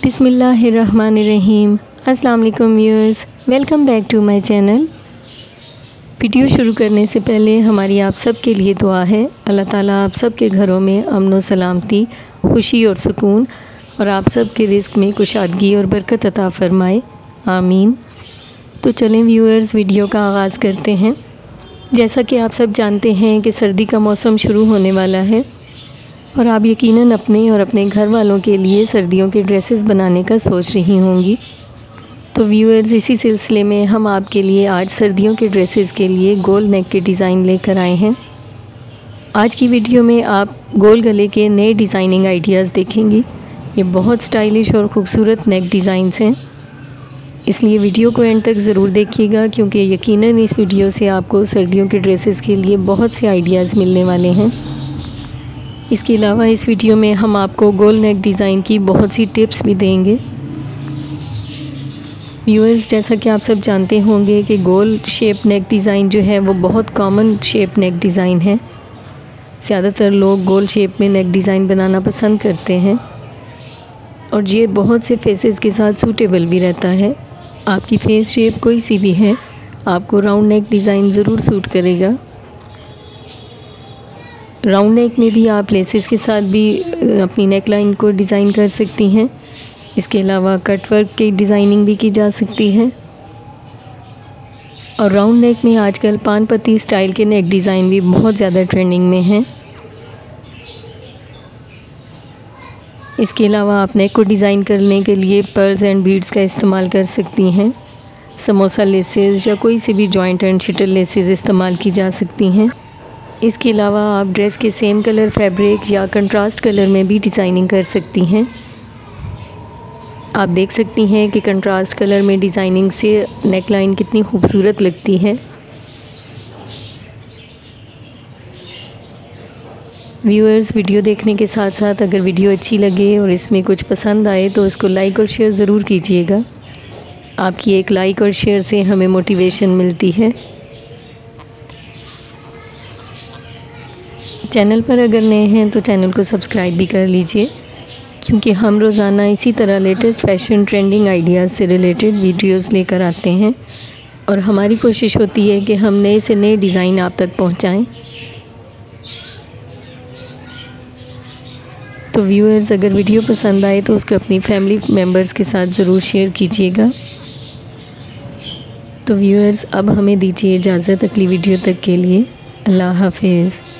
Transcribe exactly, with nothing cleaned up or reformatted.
बिस्मिल्लाहिर्रहमानिर्रहीम। अस्सलाम वालेकुम viewers, welcome back to my channel. Video शुरू करने से पहले हमारी आप सब के लिए दुआ है, अल्लाह ताला आप सब के घरों में अमन व सलामती, खुशी और सुकून और आप सब के रिज़्क में कुशादगी और बरकत अता फ़रमाए, आमीन। तो चलें व्यूअर्स, वीडियो का आगाज़ करते हैं। जैसा कि आप सब जानते हैं कि सर्दी का मौसम शुरू होने वाला है और आप यकीनन अपने और अपने घर वालों के लिए सर्दियों के ड्रेसेस बनाने का सोच रही होंगी। तो व्यूअर्स, इसी सिलसिले में हम आपके लिए आज सर्दियों के ड्रेसेस के लिए गोल नेक के डिज़ाइन लेकर आए हैं। आज की वीडियो में आप गोल गले के नए डिज़ाइनिंग आइडियाज़ देखेंगी। ये बहुत स्टाइलिश और ख़ूबसूरत नेक डिज़ाइंस हैं, इसलिए वीडियो को एंड तक ज़रूर देखिएगा, क्योंकि यकीनन इस वीडियो से आपको सर्दियों के ड्रेसेस के लिए बहुत से आइडियाज़ मिलने वाले हैं। इसके अलावा इस वीडियो में हम आपको गोल नेक डिज़ाइन की बहुत सी टिप्स भी देंगे। व्यूअर्स, जैसा कि आप सब जानते होंगे कि गोल शेप नेक डिज़ाइन जो है वो बहुत कॉमन शेप नेक डिज़ाइन है। ज़्यादातर लोग गोल शेप में नेक डिज़ाइन बनाना पसंद करते हैं और ये बहुत से फेसेस के साथ सूटेबल भी रहता है। आपकी फेस शेप कोई सी भी है, आपको राउंड नेक डिज़ाइन ज़रूर सूट करेगा। राउंड नेक में भी आप लेसेस के साथ भी अपनी नेक लाइन को डिज़ाइन कर सकती हैं। इसके अलावा कट वर्क की डिज़ाइनिंग भी की जा सकती है और राउंड नेक में आजकल पान पत्ती स्टाइल के नेक डिज़ाइन भी बहुत ज़्यादा ट्रेंडिंग में हैं। इसके अलावा आप नेक को डिज़ाइन करने के लिए पर्ल्स एंड बीड्स का इस्तेमाल कर सकती हैं। समोसा लेसेस या कोई सी भी जॉइंट एंड शिटल लेसेस इस्तेमाल की जा सकती हैं। इसके अलावा आप ड्रेस के सेम कलर फैब्रिक या कंट्रास्ट कलर में भी डिज़ाइनिंग कर सकती हैं। आप देख सकती हैं कि कंट्रास्ट कलर में डिज़ाइनिंग से नेक लाइन कितनी खूबसूरत लगती है। व्यूअर्स, वीडियो देखने के साथ साथ अगर वीडियो अच्छी लगे और इसमें कुछ पसंद आए तो इसको लाइक और शेयर ज़रूर कीजिएगा। आपकी एक लाइक और शेयर से हमें मोटिवेशन मिलती है। चैनल पर अगर नए हैं तो चैनल को सब्सक्राइब भी कर लीजिए, क्योंकि हम रोज़ाना इसी तरह लेटेस्ट फैशन ट्रेंडिंग आइडियाज़ से रिलेटेड वीडियोस लेकर आते हैं और हमारी कोशिश होती है कि हम नए से नए डिज़ाइन आप तक पहुंचाएं। तो व्यूअर्स, अगर वीडियो पसंद आए तो उसको अपनी फैमिली मेम्बर्स के साथ ज़रूर शेयर कीजिएगा। तो व्यूअर्स, अब हमें दीजिए इजाज़त अगली वीडियो तक के लिए। अल्लाह हाफिज़।